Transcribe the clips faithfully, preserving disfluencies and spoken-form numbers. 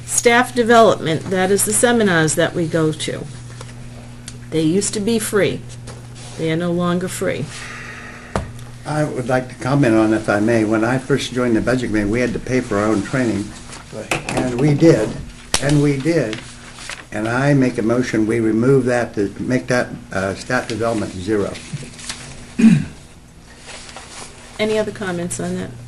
Staff development, that is the seminars that we go to. They used to be free. They are no longer free. I would like to comment on, if I may. When I first joined the Budget Committee, we had to pay for our own training, and we did, and we did. And I make a motion, we remove that, to make that uh, staff development zero. Any other comments on that?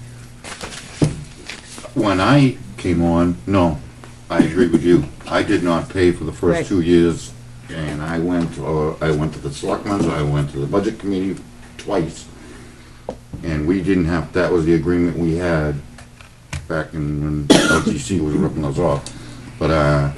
When I came on, no, I agree with you. I did not pay for the Right. first two years, and I went, uh, I went to the selectmen's, I went to the budget committee twice, and we didn't have, that was the agreement we had back in when L T C was ripping us off. But, uh,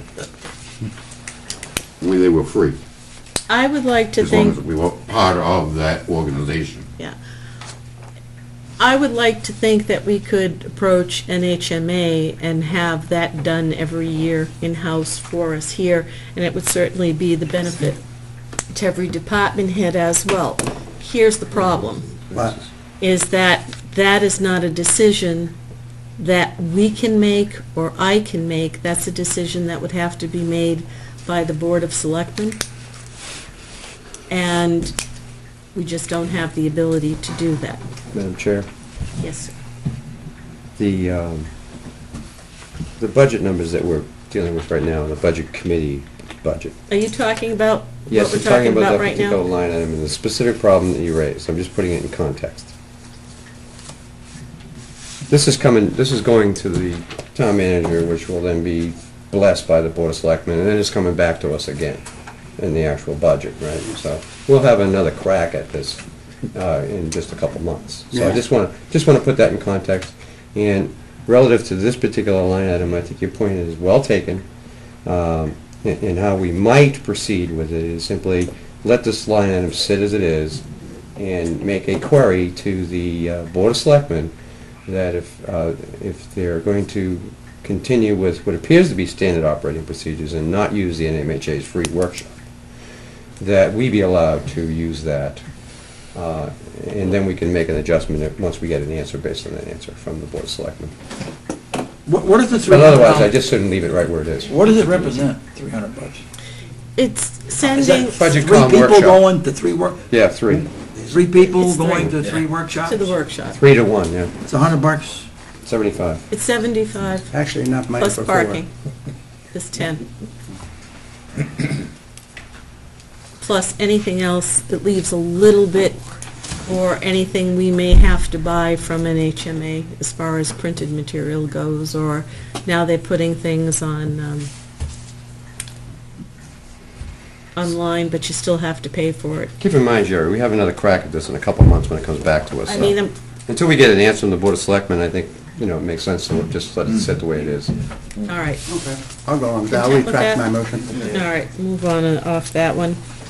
we, they were free, I would like to as long think, as we were part of that organization. yeah. I would like to think that we could approach N H M A and have that done every year in-house for us here, and it would certainly be the benefit to every department head as well. Here's the problem, But is that that is not a decision that we can make or I can make. That's a decision that would have to be made by the Board of Selectmen. And we just don't have the ability to do that. Madam Chair, Yes, sir. the, um, the budget numbers that we're dealing with right now, the Budget Committee budget. Are you talking about what Yes, we're I'm talking about that right particular now? line item and the specific problem that you raised. I'm just putting it in context. This is coming, this is going to the town manager, which will then be blessed by the Board of Selectmen, and then it's coming back to us again in the actual budget, right? So we'll have another crack at this uh, in just a couple months. So I Yeah. just want to, just want to put that in context. And relative to this particular line item, I think your point is well taken. Um, and and how we might proceed with it is simply let this line item sit as it is and make a query to the uh, Board of Selectmen that if, uh, if they're going to continue with what appears to be standard operating procedures and not use the N M H A's free workshop, that we be allowed to use that, uh, and then we can make an adjustment if- once we get an answer based on that answer from the Board of Selectmen. What, what is the three But hundred? otherwise, I just shouldn't leave it right where it is. What does it represent, three hundred bucks? It's Is sending, that Budget three com people workshop. going to three work, Yeah, three. three people It's going three. to three workshops? to the workshop. Three to one, yeah. It's a hundred bucks. Seventy-five. It's seventy-five actually enough money plus for four. parking. Is ten. Plus anything else that leaves a little bit, or anything we may have to buy from N H M A as far as printed material goes, or now they're putting things on, um, online, but you still have to pay for it. Keep in mind, Jerry, we have another crack at this in a couple of months when it comes back to us. I so mean, I'm- until we get an answer from the Board of Selectmen, I think, you know, it makes sense to just let it sit the way it is. all right, I'll go on with that. I'll Content with retract that? my motion. all right, move on uh, off that one.